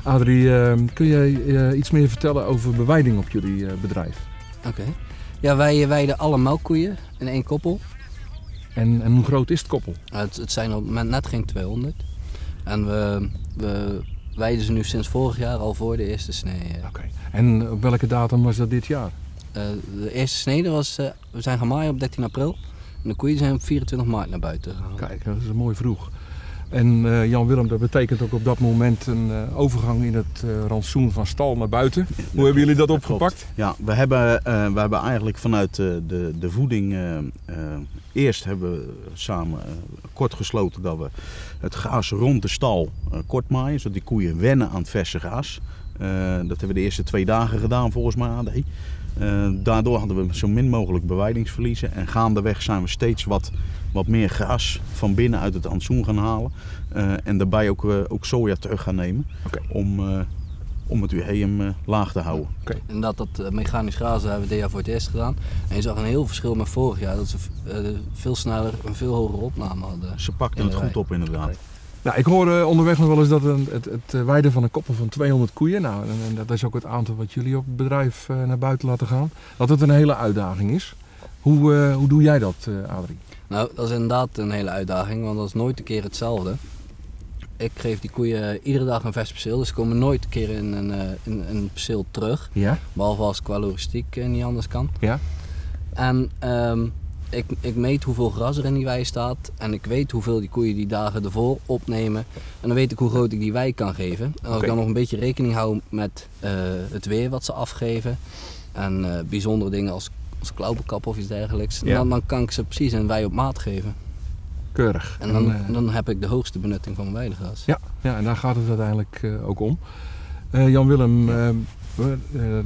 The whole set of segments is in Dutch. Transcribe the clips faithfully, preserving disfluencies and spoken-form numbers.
Adrie, uh, kun jij uh, iets meer vertellen over beweiding op jullie uh, bedrijf? Oké. Okay. Ja, wij weiden alle melkkoeien in één koppel. En, en hoe groot is het koppel? Uh, het, het zijn op het moment net geen tweehonderd. En we, we weiden ze nu sinds vorig jaar al voor de eerste snee. Uh. Oké. Okay. En op welke datum was dat dit jaar? Uh, de eerste snede was, uh, we zijn gaan maaien op dertien april. En de koeien zijn op vierentwintig maart naar buiten gegaan. Kijk, dat is mooi vroeg. En uh, Jan-Willem, dat betekent ook op dat moment een uh, overgang in het uh, rantsoen van stal naar buiten. Hoe ja, hebben jullie dat opgepakt? Ja, we hebben, uh, we hebben eigenlijk vanuit uh, de, de voeding, uh, uh, eerst hebben we samen uh, kort gesloten dat we het gras rond de stal uh, kort maaien, zodat die koeien wennen aan het verse gras. Uh, dat hebben we de eerste twee dagen gedaan volgens mij, A D. Uh, daardoor hadden we zo min mogelijk bewijdingsverliezen en gaandeweg zijn we steeds wat, wat meer gras van binnen uit het rantsoen gaan halen uh, en daarbij ook, uh, ook soja terug gaan nemen okay. om, uh, om het U H M uh, laag te houden. Okay. En dat, dat uh, mechanisch grazen hebben we dit jaar voor het eerst gedaan en je zag een heel verschil met vorig jaar, dat ze uh, veel sneller een veel hogere opname hadden. Ze pakten het goed op inderdaad. Okay. Nou, ik hoor uh, onderweg nog wel eens dat een, het, het weiden van een koppel van tweehonderd koeien, nou, en, en dat is ook het aantal wat jullie op het bedrijf uh, naar buiten laten gaan, dat het een hele uitdaging is. Hoe, uh, hoe doe jij dat, uh, Adrie? Nou, dat is inderdaad een hele uitdaging, want dat is nooit een keer hetzelfde. Ik geef die koeien iedere dag een vers perceel, dus ze komen nooit een keer in een, uh, in een perceel terug. Ja? Behalve als qua logistiek uh, niet anders kan. Ja? En um, Ik, ik meet hoeveel gras er in die wei staat en ik weet hoeveel die koeien die dagen ervoor opnemen. En dan weet ik hoe groot ik die wei kan geven. En als okay. ik dan nog een beetje rekening hou met uh, het weer wat ze afgeven en uh, bijzondere dingen als, als klauwbenkap of iets dergelijks, ja. dan, dan kan ik ze precies een wei op maat geven. Keurig. En dan, en, uh, dan heb ik de hoogste benutting van mijn weidegras. Ja, ja, en daar gaat het uiteindelijk uh, ook om. Uh, Jan-Willem, uh, uh,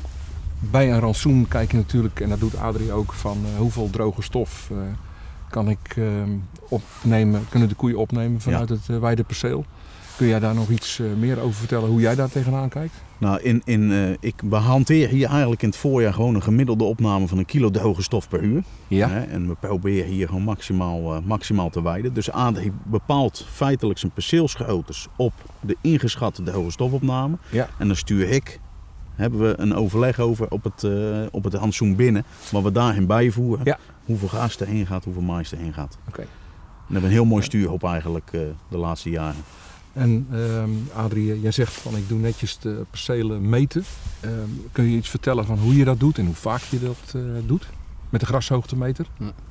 bij een rantsoen kijk je natuurlijk, en dat doet Adrie ook, van uh, hoeveel droge stof uh, kan ik uh, opnemen, kunnen de koeien opnemen vanuit ja. het uh, weideperceel. Kun jij daar nog iets uh, meer over vertellen hoe jij daar tegenaan kijkt? Nou, in, in, uh, ik hanteer hier eigenlijk in het voorjaar gewoon een gemiddelde opname van een kilo droge stof per uur. Ja. Hè, en we proberen hier gewoon maximaal, uh, maximaal te weiden. Dus Adrie bepaalt feitelijk zijn perceelsgroottes op de ingeschatte droge stofopname. Ja. En dan stuur ik hebben we een overleg over op het, uh, op het rantsoen binnen, wat we daarin bijvoeren. Ja. Hoeveel gras erheen gaat, hoeveel mais erheen gaat. Okay. We hebben een heel mooi stuurhop eigenlijk uh, de laatste jaren. En uh, Adrie, jij zegt van ik doe netjes de percelen meten. Uh, kun je iets vertellen van hoe je dat doet en hoe vaak je dat uh, doet? Met de grashoogtemeter?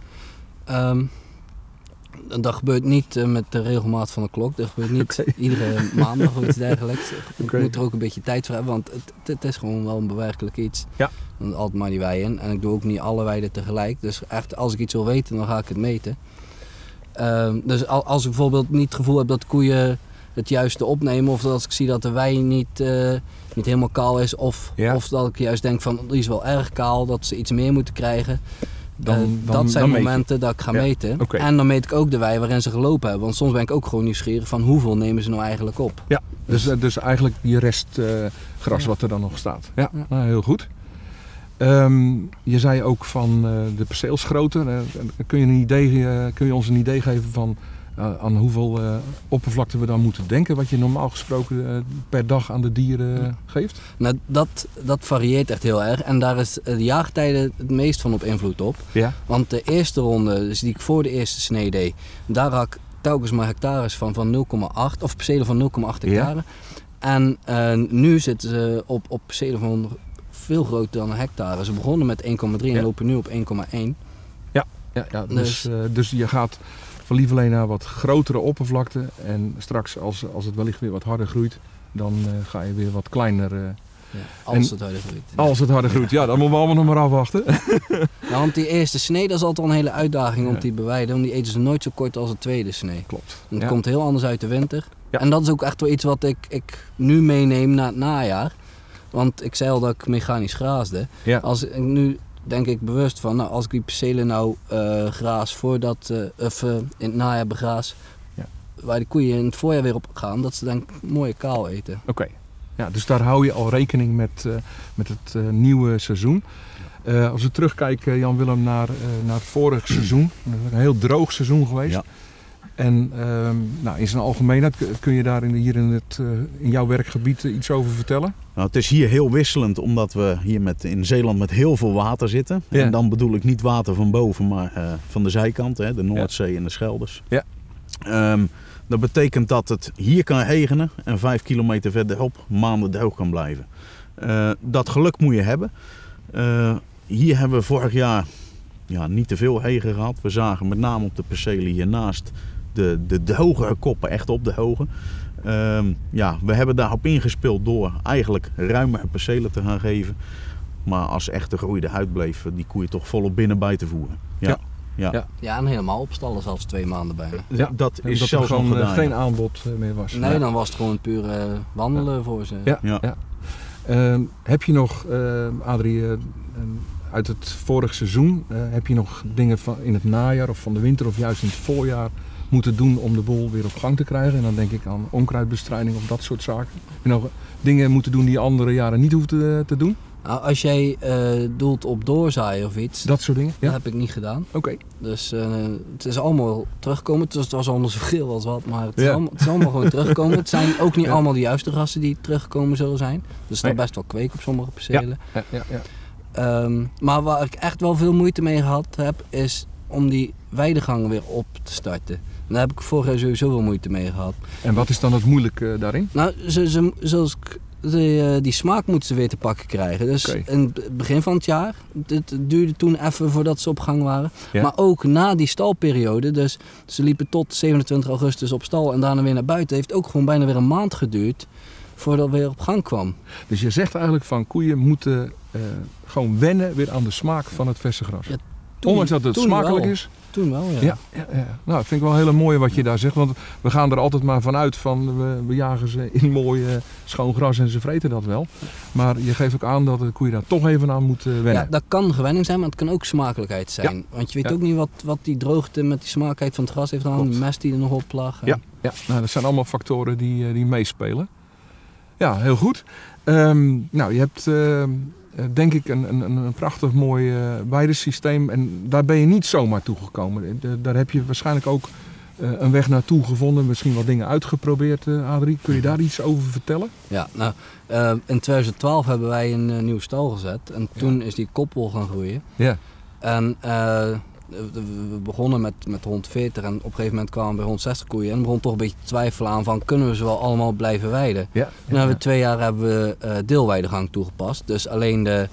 Ja. Um, dat gebeurt niet uh, met de regelmaat van de klok. Dat gebeurt niet okay. iedere maandag of iets dergelijks. Je okay. moet er ook een beetje tijd voor hebben, want het, het is gewoon wel een bewerkelijk iets. Ja. Dan altijd maar die wei in. En ik doe ook niet alle weiden tegelijk. Dus echt, als ik iets wil weten, dan ga ik het meten. Uh, dus als ik bijvoorbeeld niet het gevoel heb dat de koeien het juiste opnemen, of als ik zie dat de wei niet, uh, niet helemaal kaal is, of, ja. of dat ik juist denk van die is wel erg kaal, dat ze iets meer moeten krijgen. Dan, uh, dan, dat zijn dan momenten dat ik ga ja. meten. Okay. En dan meet ik ook de wei waarin ze gelopen hebben. Want soms ben ik ook gewoon nieuwsgierig van hoeveel nemen ze nou eigenlijk op. Ja, dus, dus, dus eigenlijk die rest uh, gras ja. wat er dan nog staat. Ja, ja. Nou, heel goed. Um, je zei ook van uh, de perceelsgrootte. Uh, kun, je een idee, uh, kun je ons een idee geven van uh, aan hoeveel uh, oppervlakte we dan moeten denken? Wat je normaal gesproken uh, per dag aan de dieren uh, geeft? Nou, dat, dat varieert echt heel erg. En daar is de jaargetijden het meest van op invloed op. Ja. Want de eerste ronde, dus die ik voor de eerste snee deed, daar had ik telkens maar hectares van, van nul komma acht of percelen van nul komma acht hectare. Ja. En uh, nu zitten ze op, op percelen van veel groter dan een hectare. Ze begonnen met één komma drie ja. en lopen nu op één komma één. Ja, ja, ja dus, dus, uh, dus je gaat van lieverlee naar wat grotere oppervlakte. En straks als, als het wellicht weer wat harder groeit, dan uh, ga je weer wat kleiner. Uh, ja, als en, het harder groeit. Als het harder groeit, ja, dat moeten we allemaal nog maar afwachten. Ja, want die eerste snee, dat is altijd een hele uitdaging om ja. die beweiden. Want die eten ze nooit zo kort als de tweede snee. Klopt. En het ja. komt heel anders uit de winter. Ja. En dat is ook echt wel iets wat ik, ik nu meeneem naar het najaar. Want ik zei al dat ik mechanisch graasde. Ja. Als ik nu denk ik bewust van, nou, als ik die percelen nou uh, graas voordat, uh, of uh, in het najaar begraas, ja. waar die koeien in het voorjaar weer op gaan, dat ze dan mooie kaal eten. Oké, okay. Ja, dus daar hou je al rekening met, uh, met het uh, nieuwe seizoen. Uh, als we terugkijken, Jan-Willem, naar, uh, naar het vorige seizoen, een heel droog seizoen geweest. Ja. En um, nou, in zijn algemeenheid, kun je daar in, hier in, het, uh, in jouw werkgebied uh, iets over vertellen? Nou, het is hier heel wisselend omdat we hier met, in Zeeland met heel veel water zitten. Ja. En dan bedoel ik niet water van boven, maar uh, van de zijkant, hè, de Noordzee ja. en de Schelders. Ja. Um, dat betekent dat het hier kan regenen en vijf kilometer verderop maanden droog kan blijven. Uh, dat geluk moet je hebben. Uh, hier hebben we vorig jaar ja, niet te veel regen gehad. We zagen met name op de percelen hiernaast de, de, de hogere koppen echt op de hoge. Um, ja, we hebben daarop ingespeeld door eigenlijk ruimere percelen te gaan geven. Maar als echt de groei eruit bleef, die koeien toch volop binnen bij te voeren. Ja. Ja. Ja. Ja. ja, en helemaal opstallen zelfs twee maanden bijna. Ja, dat is dat zelfs er gewoon nog gedaan, geen ja. aanbod meer was. Nee, ja. dan was het gewoon puur uh, wandelen ja. voor ze. Ja, ja. Ja. Uh, heb je nog, uh, Adrie, uh, uit het vorige seizoen, uh, heb je nog dingen van in het najaar of van de winter of juist in het voorjaar moeten doen om de boel weer op gang te krijgen? En dan denk ik aan onkruidbestrijding of dat soort zaken. Heb je nog dingen moeten doen die je andere jaren niet hoeft te, te doen? Nou, als jij uh, doelt op doorzaaien of iets, dat soort dingen? Ja? Dat heb ik niet gedaan. Oké. Okay. Dus uh, het is allemaal teruggekomen. Het was, het was allemaal zoveel als wat, maar het is, ja. allemaal, het is allemaal gewoon teruggekomen. Het zijn ook niet ja. allemaal de juiste rassen die teruggekomen zullen zijn. Dus er nee. best wel kweek op sommige percelen. Ja. Ja, ja, ja. Um, maar waar ik echt wel veel moeite mee gehad heb, is om die weidegang weer op te starten. Daar heb ik vorig jaar sowieso veel moeite mee gehad. En wat is dan het moeilijke uh, daarin? Nou, ze, ze, zoals ik... De, die smaak moeten ze weer te pakken krijgen. Dus okay. in het begin van het jaar, het duurde toen even voordat ze op gang waren. Ja. Maar ook na die stalperiode, dus ze liepen tot zevenentwintig augustus op stal en daarna weer naar buiten. Heeft ook gewoon bijna weer een maand geduurd voordat het weer op gang kwam. Dus je zegt eigenlijk van koeien moeten uh, gewoon wennen weer aan de smaak van het verse gras. Ja, toen, Ondanks dat het smakelijk wel. is. Toen wel, ja. Ja, ja, ja. Nou, dat vind ik wel een hele mooie wat je daar zegt. Want we gaan er altijd maar vanuit van we, we jagen ze in mooi uh, schoon gras en ze vreten dat wel. Maar je geeft ook aan dat de koeien daar toch even aan moeten wennen. Ja, dat kan gewenning zijn, maar het kan ook smakelijkheid zijn. Ja. Want je weet ja. ook niet wat, wat die droogte met die smakelijkheid van het gras heeft gedaan. Die mest die er nog op lag. Ja, ja. Nou, dat zijn allemaal factoren die, die meespelen. Ja, heel goed. Um, nou, je hebt... Uh, denk ik een, een, een prachtig mooi uh, weidesysteem en daar ben je niet zomaar toegekomen. De, daar heb je waarschijnlijk ook uh, een weg naartoe gevonden, misschien wat dingen uitgeprobeerd, uh, Adrie. Kun je daar iets over vertellen? Ja, nou, uh, in twintig twaalf hebben wij een uh, nieuwe stal gezet en toen ja. is die koppel gaan groeien. Ja. En uh, we begonnen met, met honderdveertig en op een gegeven moment kwamen we bij honderdzestig koeien en begon toch een beetje te twijfelen aan van kunnen we ze wel allemaal blijven weiden. Ja, ja, nu hebben we twee jaar hebben we uh, deelweidegang toegepast, dus alleen de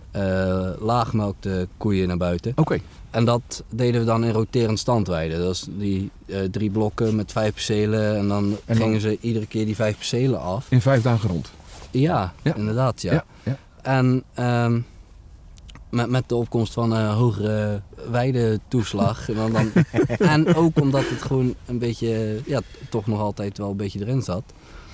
uh, laagmelkte koeien naar buiten. Oké. Okay. En dat deden we dan in roterend standweiden. Dat is die uh, drie blokken met vijf percelen en dan en gingen dan... ze iedere keer die vijf percelen af. In vijf dagen rond? Ja, ja. inderdaad ja. ja, ja. En um, Met, met de opkomst van een hogere weidetoeslag. En, dan, en ook omdat het gewoon een beetje, ja, toch nog altijd wel een beetje erin zat.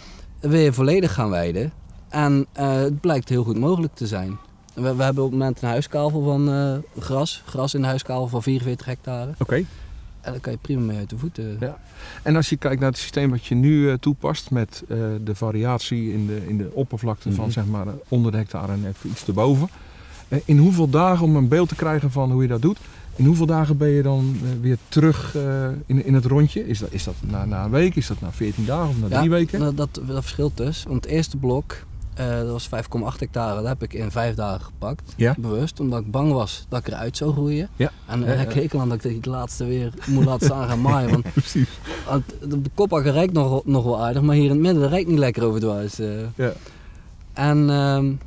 Weer volledig gaan weiden. En uh, het blijkt heel goed mogelijk te zijn. We, we hebben op het moment een huiskavel van uh, gras. Gras in de huiskavel van vierenveertig hectare. Oké. Okay. En daar kan je prima mee uit de voeten. Ja. En als je kijkt naar het systeem wat je nu uh, toepast met uh, de variatie in de, in de oppervlakte mm-hmm. van zeg maar onder de hectare en even iets erboven. In hoeveel dagen, om een beeld te krijgen van hoe je dat doet, in hoeveel dagen ben je dan uh, weer terug uh, in, in het rondje? Is dat, is dat na, na een week, is dat na veertien dagen of na ja, drie weken? Dat, dat, dat verschilt dus. Want het eerste blok, uh, dat was vijf komma acht hectare, dat heb ik in vijf dagen gepakt. Ja? Bewust, omdat ik bang was dat ik eruit zou groeien. Ja. En uh, ik keek al aan dat ik het laatste weer moet laten staan gaan maaien. Want, precies. Want de koppakker rijdt nog, nog wel aardig, maar hier in het midden dat rijdt niet lekker over dwars. Uh. Ja. En... Um,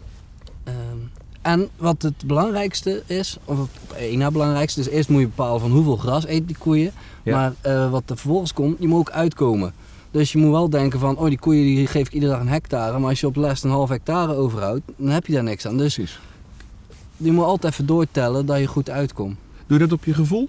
um, En wat het belangrijkste is, of het één na belangrijkste, is eerst moet je bepalen van hoeveel gras eten die koeien. Ja. Maar uh, wat er vervolgens komt, die moet ook uitkomen. Dus je moet wel denken van, oh die koeien die geef ik iedere dag een hectare, maar als je op les een half hectare overhoudt, dan heb je daar niks aan. Dus precies. Die moet altijd even doortellen dat je goed uitkomt. Doe je dat op je gevoel?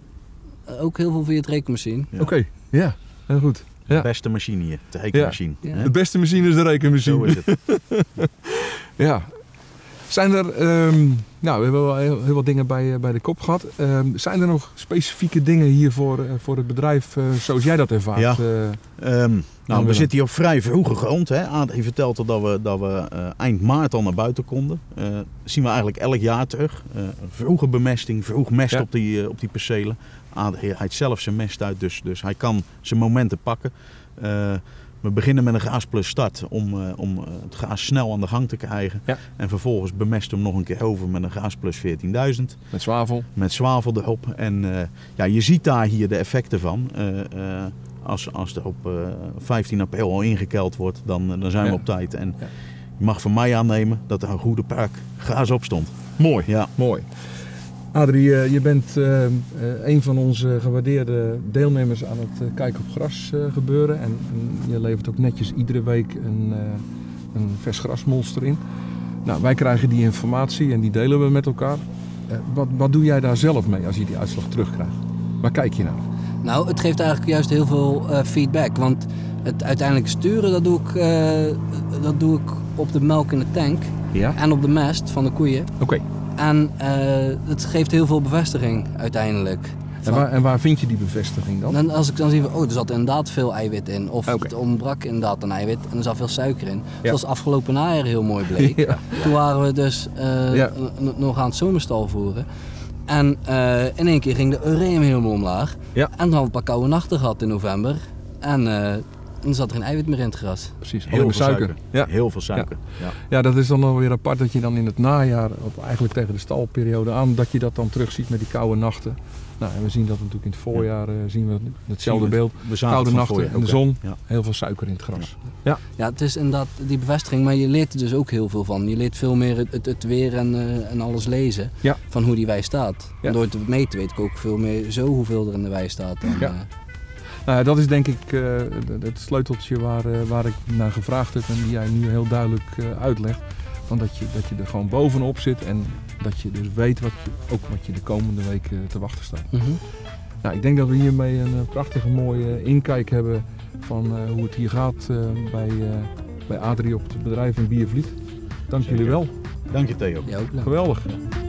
Uh, ook heel veel via het rekenmachine. Ja. Oké, okay. Ja, heel goed. Ja. De beste machine hier, de rekenmachine. Ja. Ja. De beste machine is de rekenmachine. Zo is het. Ja. Zijn er um, Nou, we hebben wel heel, heel wat dingen bij, bij de kop gehad. Uh, zijn er nog specifieke dingen hier voor, uh, voor het bedrijf uh, zoals jij dat ervaart? Ja. Uh, um, nou, we zitten hier op vrij vroege grond. Hè. Adrie vertelde dat we, dat we uh, eind maart al naar buiten konden. Uh, dat zien we eigenlijk elk jaar terug. Uh, vroege bemesting, vroeg mest ja. op, die, uh, op die percelen. Adrie haalt zelf zijn mest uit, dus, dus hij kan zijn momenten pakken. Uh, We beginnen met een GraasPlus start om, uh, om het gaas snel aan de gang te krijgen. Ja. En vervolgens bemesten we hem nog een keer over met een GraasPlus veertienduizend. Met zwavel. Met zwavel erop. En uh, ja, je ziet daar hier de effecten van. Uh, uh, als, als er op uh, vijftien april al ingekeld wordt, dan, dan zijn we ja. op tijd. En ja. je mag van mij aannemen dat er een goede park gaas op stond. Mooi. Ja. Mooi. Adrie, je bent uh, een van onze gewaardeerde deelnemers aan het uh, Kijken op Gras uh, gebeuren. En, en je levert ook netjes iedere week een, uh, een vers grasmonster in. Nou, wij krijgen die informatie en die delen we met elkaar. Uh, wat, wat doe jij daar zelf mee als je die uitslag terugkrijgt? Waar kijk je naar? Nou, het geeft eigenlijk juist heel veel uh, feedback. Want het uiteindelijk sturen, dat doe ik, uh, dat doe ik op de melk in de tank. Ja? En op de mest van de koeien. Oké. Okay. En uh, het geeft heel veel bevestiging uiteindelijk. En waar, en waar vind je die bevestiging dan? En als ik dan zie van, oh, er zat inderdaad veel eiwit in. Of okay. het ontbrak inderdaad een eiwit en er zat veel suiker in. Ja. Zoals afgelopen najaar heel mooi bleek. Ja. Toen waren we dus uh, ja. n- nog aan het zomerstal voeren. En uh, in één keer ging de ureum helemaal omlaag. Ja. En dan hadden we een paar koude nachten gehad in november. En uh, dan zat er geen eiwit meer in het gras. Precies, heel veel suiker. suiker. Ja. Heel veel suiker. Ja. Ja. ja, dat is dan alweer apart dat je dan in het najaar, op, eigenlijk tegen de stalperiode aan, dat je dat dan terugziet met die koude nachten. Nou, en we zien dat natuurlijk in het voorjaar, ja. uh, zien we hetzelfde beeld. We koude nachten en de zon, ja. heel veel suiker in het gras. Ja. Ja. ja, het is inderdaad die bevestiging, maar je leert er dus ook heel veel van. Je leert veel meer het, het, het weer en, uh, en alles lezen ja. van hoe die wei staat. Ja. En door het mee te weten ik ook veel meer zo hoeveel er in de wei staat. Dan, ja. uh, Nou, dat is denk ik uh, het sleuteltje waar, uh, waar ik naar gevraagd heb en die jij nu heel duidelijk uh, uitlegt. Van dat, je, dat je er gewoon bovenop zit en dat je dus weet wat je, ook wat je de komende weken te wachten staat. Mm-hmm. Nou, ik denk dat we hiermee een uh, prachtige mooie inkijk hebben van uh, hoe het hier gaat uh, bij, uh, bij Adrie op het bedrijf in Biervliet. Dank Zeker. jullie wel. Dank je Theo. Ja, ook, Geweldig. Ja.